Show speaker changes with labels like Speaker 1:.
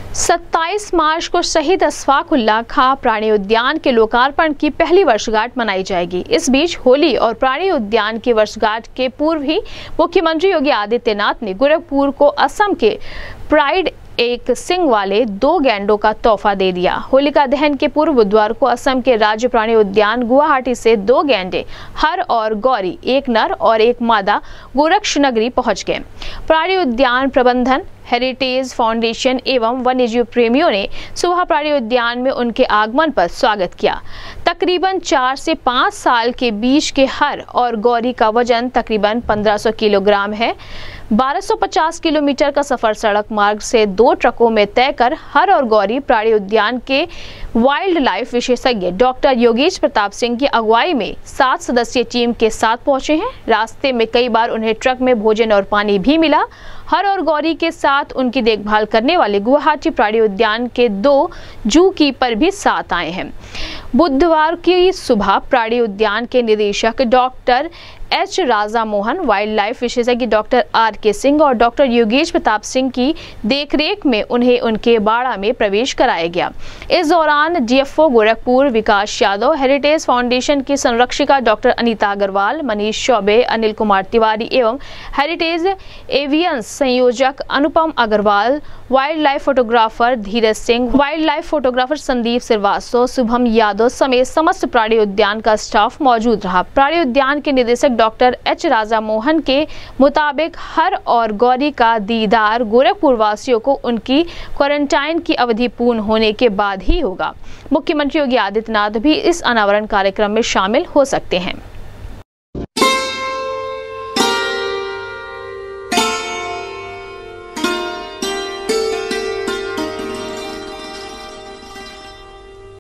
Speaker 1: 27 मार्च को शहीद अशफाक उल्लाह खां प्राणी उद्यान के लोकार्पण की पहली वर्षगांठ मनाई जाएगी। इस बीच होली और प्राणी उद्यान की वर्षगांठ के पूर्व ही मुख्यमंत्री योगी आदित्यनाथ ने गोरखपुर को असम के प्राइड एक सिंग वाले 2 गैंडों का तोहफा दे दिया। होलिका दहन के पूर्व बुधवार को असम के राज्य प्राणी उद्यान गुवाहाटी से 2 गैंडे हर और गौरी, एक नर और एक मादा, गोरक्षनगरी पहुंच गए। प्राणी उद्यान प्रबंधन, हेरिटेज फाउंडेशन एवं वन्यजीव प्रेमियों ने सुबह प्राणी उद्यान में उनके आगमन पर स्वागत किया। तकरीबन 4 से 5 साल के बीच के हर और गौरी का वजन तकरीबन 1500 किलोग्राम है। 1250 किलोमीटर का सफर सड़क मार्ग से 2 ट्रकों में तय कर हर और गौरी प्राणी उद्यान के वाइल्ड लाइफ विशेषज्ञ डॉक्टर योगेश प्रताप सिंह की अगुवाई में 7 सदस्यीय टीम के साथ पहुंचे हैं। रास्ते में कई बार उन्हें ट्रक में भोजन और पानी भी मिला। हर और गौरी के साथ उनकी देखभाल करने वाले गुवाहाटी प्राणी उद्यान के 2 जू कीपर भी साथ आए हैं। बुधवार की सुबह प्राणी उद्यान के निदेशक doctor H Raja Mohan, wildlife विशेषज्ञ डॉक्टर RK सिंह और डॉक्टर योगेश प्रताप सिंह की देखरेख में उन्हें उनके बाड़ा में प्रवेश कराया गया। इस दौरान DFO Gorakhpur Vikas Yadav, heritage foundation की संरक्षिका डॉक्टर अनीता अग्रवाल, मनीष चौबे, अनिल कुमार तिवारी एवं हेरिटेज एवियंस संयोजक Anupam Agarwal, wildlife photographer Dheeraj Singh, wildlife photographer Sandeep Srivastava, Shubham Yadav समेत समस्त प्राणी उद्यान का स्टाफ मौजूद रहा। प्राणी उद्यान के निदेशक डॉक्टर एच राजा मोहन के मुताबिक हर और गौरी का दीदार गोरखपुर वासियों को उनकी क्वारंटाइन की अवधि पूर्ण होने के बाद ही होगा। मुख्यमंत्री योगी आदित्यनाथ भी इस अनावरण कार्यक्रम में शामिल हो सकते हैं।